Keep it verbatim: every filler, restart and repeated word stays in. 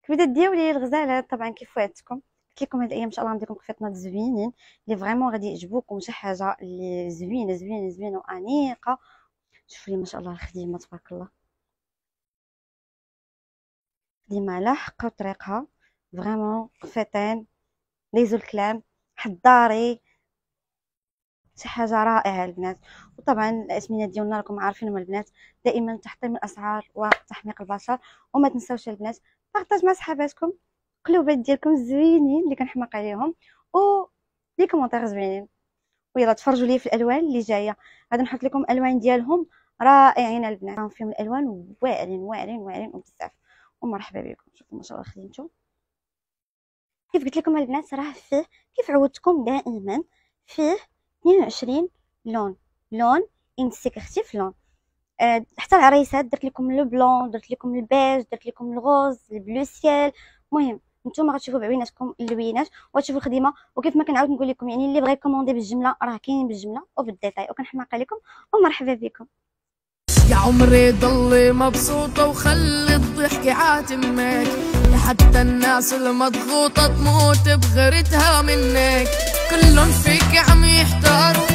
كبده ديالي الغزالات طبعا كيف وعدتكم. قلت لكم هاد الايام ان شاء الله نديركم خفيطنات زوينين اللي فريمون غادي يعجبوكم، شي حاجه اللي زوينه زوينه زوينه وانيقه. شوفوا لي ما شاء الله الخديمه تبارك الله، خديمه على حق وطريقها، فريمون خفيطين ليزو الكلام حضاري، شي حاجه رائعه البنات. وطبعا الاسمنه ديالنا راكم عارفين هما البنات دائما تحطيم الاسعار وتحميق البشر. وما تنساوش البنات بارطاج مع صحاباتكم قلوبات ديالكم الزوينين اللي كنحماق عليهم و لي كومونتير زوينين. ويلا تفرجوا لي في الالوان اللي جايه، غادي نحط لكم الوان ديالهم رائعين البنات، راهم فيهم الالوان واعرين واعرين واعرين وبزاف. ومرحبا بكم. شوفوا ما شاء الله خدمتو كيف قلت لكم البنات، راه فيه كيف عودتكم دائما فيه اثنين وعشرين لون، لون انسيكرتيف لون. أه حتى العريسات درت لكم لو بلون، درت لكم البيج، درت لكم الغوز، البلو سيال. المهم نتوما غتشوفوا بعيناتكم اللوينات وغتشوفوا الخدمه. وكيف ما كنعاود نقول لكم يعني اللي بغى يكوموندي بالجمله راه كاينين بالجمله وبالديتاي، وكنحماق عليكم ومرحبا بكم. يا عمري ضلي مبسوطة وخلي الضحك عاتمك، حتى الناس المضغوطة تموت بغيرتها منك. كلهم فيك عم يحتاروا